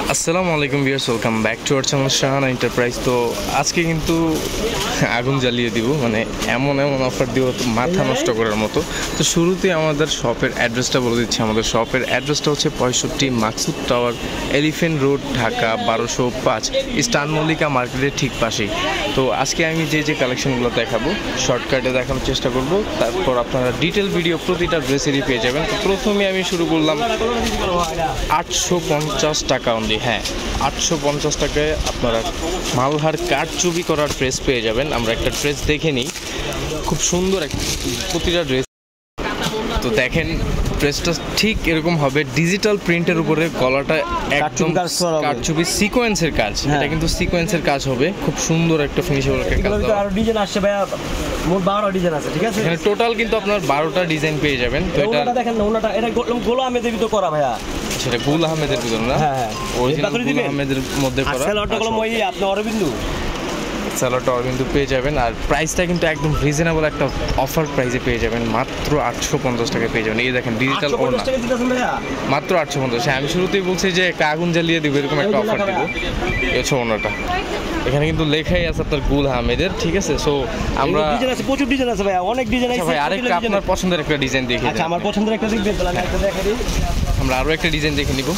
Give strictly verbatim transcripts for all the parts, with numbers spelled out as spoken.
আসসালামু আলাইকুম viewers, welcome back to our channel Shahana enterprise. তো আজকে কিন্তু আগুন জ্বালিয়ে দিব, মানে এমন এমন অফার দিব মাথা নষ্ট করার মতো। তো শুরুতে আমাদের শপের অ্যাড্রেসটা বলে দিচ্ছি। আমাদের শপের অ্যাড্রেসটা হচ্ছে পঁয়ষট্টি Maksud tower, elephant road, Dhaka বারোশো পাঁচ, ইস্টার্ন মল্লিকা মার্কেটের ঠিক পাশেই। তো আজকে আমি যে যে কালেকশনগুলো দেখাবো শর্টকাটে দেখানোর চেষ্টা করব, তারপর আপনারা ডিটেল ভিডিও প্রতিটা ড্রেসেরই পেয়ে যাবেন। তো প্রথমে আমি শুরু করলাম আটশো পঞ্চাশ টাকা অনলি। হ্যাঁ, আটশো পঞ্চাশ টাকায় আপনারা মালহার কারচুপি করার ড্রেস পেয়ে যাবেন। আমরা একটা ড্রেস দেখে নিই, খুব সুন্দর একটা প্রতিটা ড্রেস। তো দেখেন ড্রেসটা ঠিক এরকম হবে, ডিজিটাল প্রিন্টের উপরে গলাটা একদম কারচুপি সিকোয়েন্সের কাজ। এটা কিন্তু সিকোয়েন্সের কাজ হবে, খুব সুন্দর একটা ফিনিশেবল একটা কাজ। আর ডিজাইন আসছে ভাইয়া, মোট বারোটা ডিজাইন আছে, ঠিক আছে? এখানে টোটাল কিন্তু আপনার বারোটা ডিজাইন পেয়ে যাবেন। তো এটা দেখেন না, ওনাটা এটা গোল আহমেদের ভিতর করা ভাইয়া, সেটা গুল আহমেদের ভিতর না? হ্যাঁ হ্যাঁ, অরিজিনাল গুল আহমেদের মধ্যে করা। আসলে ওটা হলো মই আপনি অরবিন্দু স্যালোটা কিন্তু পেয়ে যাবেন। আর প্রাইসটা কিন্তু একদম রিজনেবল একটা অফার প্রাইসে পেয়ে যাবেন, মাত্র আটশো পঞ্চাশ টাকায় পেয়ে যাবেন। এই দেখেন ডিজিটাল ওড়না মাত্র আটশো পঞ্চাশ। হ্যাঁ, আমি শুরুতেই বলছি যে আগুন জ্বালিয়ে দিব, এরকম একটা অফার দিব। এই হচ্ছে ওড়নাটা, এখানে কিন্তু লেখাই আছে আপনার গুল আহমেদের, ঠিক আছে? সো আমরা ডিজাইন আছে, প্রচুর ডিজাইন আছে ভাই, অনেক ডিজাইন আছে ভাই। আরেকটা আপনার পছন্দের একটা ডিজাইন দেখি। আচ্ছা, আমার পছন্দের একটা দেখবেন, তাহলে আমি একটা দেখাই দিই। আমরা আরো একটা ডিজাইন দেখে নিব।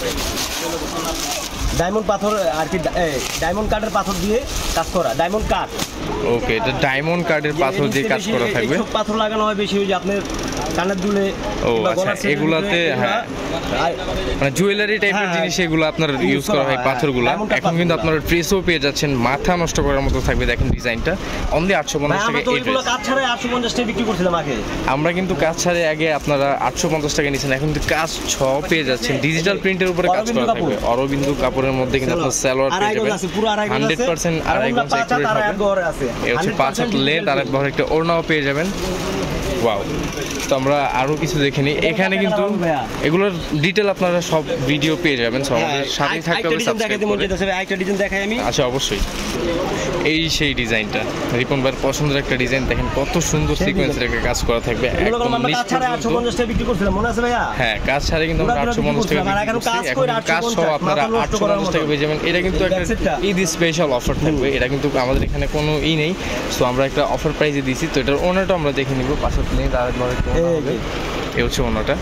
ডায়মন্ড পাথর আর কি, ডায়মন্ড কার্ডের পাথর দিয়ে কাজ করা, ডায়মন্ড কার্ড। ওকে, এটা ডায়মন্ড কার্ডের পাথর দিয়ে কাজ করা থাকবে। সব পাথর লাগানো হয় বেশি, ওই যে আপনার কানের দুলে। ও আচ্ছা, এগুলাতে হ্যাঁ মানে জুয়েলারি টাইপের জিনিস এগুলো আপনার ইউজ করা হয় পাথরগুলো। এখন কিন্তু আপনারা ড্রেসও পেয়ে যাচ্ছেন, মাথা নষ্ট করার মতো থাকবে। দেখেন ডিজাইনটা অনলি আটশো পঞ্চাশ টাকা। এই ড্রেস কাজ ছাড়াই আটশো পঞ্চাশ টাকা বিক্রি করছিলাম আগে। আমরা কিন্তু কাজ ছাড়াই আগে আপনারা আটশো পঞ্চাশ টাকা নিয়েছেন, এখন কিন্তু কাজ ছ পেয়ে যাচ্ছেন। ডিজিটাল প্রিন্টের উপরে কাজ করা থাকবে, অরবিন্দু কাপড়ের মধ্যে কিন্তু আপনার সালোয়ার পেয়ে যাবেন হান্ড্রেড পার্সেন্ট আড়াই গজ একুরেট হবে। এই হচ্ছে পাঁচ হাত লেন্থ, আর একবার একটা ওড়নাও পেয়ে যাবেন। ওয়াও। তো আমরা আরো কিছু দেখে নিই। এখানে কিন্তু এগুলোর ডিটেল আপনারা সব ভিডিও পেয়ে যাবেন, সো আমাদের সাথেই থাকতে হবে। সাবস্ক্রাইব করে আরেকটা ডিজাইন দেখাই আমি। আচ্ছা, অবশ্যই। এই সেই ডিজাইনটা রিপন ভাইয়ের পছন্দের একটা ডিজাইন। দেখেন কত সুন্দর সিকোয়েন্সের একটা কাজ করা থাকবে। একদম কাজ ছাড়া আটশো পঞ্চাশ টাকা বিক্রি করছিলাম, মনে আছে ভাইয়া? হ্যাঁ, কাজ ছাড়া কিন্তু আমরা আটশো পঞ্চাশ টাকা বিক্রি করছি। এখন কাজ সহ আপনারা আটশো পঞ্চাশ টাকা পেয়ে যাবেন। এটা কিন্তু একটা ঈদ স্পেশাল অফার থাকবে। এটা কিন্তু আমাদের এখানে কোনো ই নেই, সো আমরা একটা অফার প্রাইসে দিয়েছি। তো এটার ওনারটা আমরা দেখে নিব। পাশে প্লেন আর একবার একটু হবে। এই হচ্ছে ওনারটা,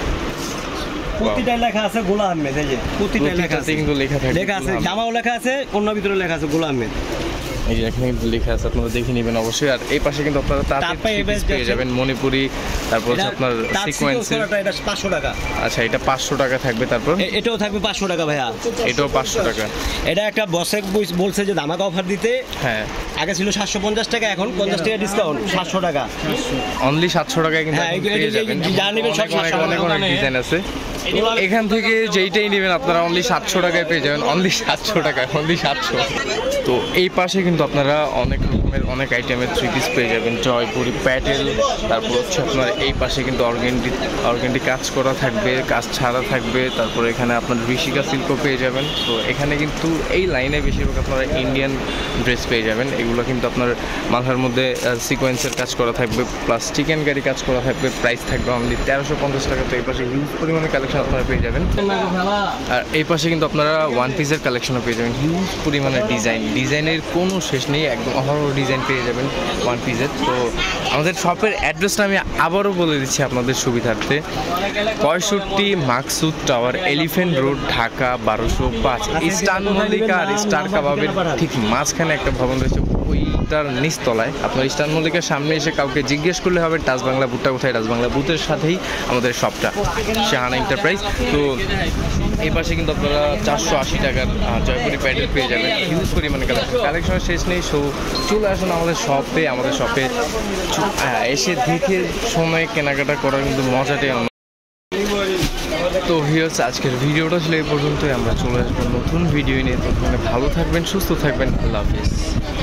প্রতিটাই লেখা আছে গোলাম আহমেদ। এই যে প্রতিটাই লেখা আছে, কিন্তু লেখা থাকে, লেখা আছে, জামাও লেখা আছে, অন্য ভিতরে লেখা আছে গোলাম আহমেদ। এই যে এখানে কিন্তু লেখা আছে, আপনারা দেখে নেবেন অবশ্যই। আর এই পাশে কিন্তু আপনারা তাঁতের পেয়ে যাবেন, মণিপুরি, তারপর হচ্ছে আপনার সিকোয়েন্সের। এটা পাঁচশো টাকা। আচ্ছা, এটা পাঁচশো টাকা থাকবে। তারপর এটাও থাকবে পাঁচশো টাকা ভাইয়া, এটাও পাঁচশো টাকা। এটা একটা বসে বলছে যে ধামাকা অফার দিতে। হ্যাঁ, আগে ছিল সাতশো পঞ্চাশ টাকা, এখন পঞ্চাশ টাকা ডিসকাউন্ট, সাতশো টাকা অনলি। সাতশো টাকায় কিন্তু পেয়ে যাবেন। অনেক অনেক ডিজাইন আছে, এখান থেকে যেইটাই নেবেন আপনারা অনলি সাতশো টাকায় পেয়ে যাবেন। অনলি সাতশো টাকায়, অনলি সাতশো। তো এই পাশে কিন্তু আপনারা অনেক রকমের অনেক আইটেমের থ্রি পিস পেয়ে যাবেন, জয়পুরি, প্যাটেল। তারপর হচ্ছে আপনার এই পাশে কিন্তু অর্গেন্ডি অর্গেন্ডি কাজ করা থাকবে, কাজ ছাড়া থাকবে। তারপর এখানে আপনার ঋষিকা সিল্কও পেয়ে যাবেন। তো এখানে কিন্তু এই লাইনে বেশিরভাগ আপনারা ইন্ডিয়ান ড্রেস পেয়ে যাবেন। এগুলো কিন্তু আপনার মাথার মধ্যে সিকোয়েন্সের কাজ করা থাকবে, প্লাস চিকেন কারি কাজ করা থাকবে। প্রাইস থাকবে অনলি তেরোশো পঞ্চাশ টাকা। তো এই পাশে হিউজ পরিমাণে কালেকশন আপনারা পেয়ে যাবেন। আর এই পাশে কিন্তু আপনারা ওয়ান পিসের কালেকশনও পেয়ে যাবেন, হিউজ পরিমাণে ডিজাইন। ডিজাইনের কোনো শেষ নেই, একদম অহরহ ডিজাইন পেয়ে যাবেন ওয়ান পিসের। তো আমাদের শপের অ্যাড্রেসটা আমি আবারও বলে দিচ্ছি আপনাদের সুবিধার্থে। পঁয়ষট্টি Maksud tower, elephant road, Dhaka বারোশো পাঁচ, ইস্টার্ন মল্লিকা আর স্টার কাবাবের ঠিক মাঝখানে একটা ভবন রয়েছে, ওইটার নিচতলায়। আপনার ইস্টার্ন মল্লিকার সামনে এসে কাউকে জিজ্ঞেস করলে হবে টাচ বাংলা বুথটা কোথায়। টাচ বাংলা বুথের সাথেই আমাদের শপটা, শাহানা এন্টারপ্রাইজ। তো এই পাশে কিন্তু আপনারা চারশো আশি টাকার জয়পুরি প্যাডেল পেয়ে যাবেন, হিউজ পরিমাণে কালেকশন। কালেকশনের শেষ নেই, সো চলে আসুন আমাদের শপে। আমাদের শপে এসে দেখে সময় কেনাকাটা করার কিন্তু মজাটাই অন্য। তো ভিউয়ার্স, আজকের ভিডিওটা ছিল এই পর্যন্তই। আমরা চলে আসবো নতুন ভিডিও নিয়ে। ততক্ষণে ভালো থাকবেন, সুস্থ থাকবেন। আল্লাহ হাফিজ।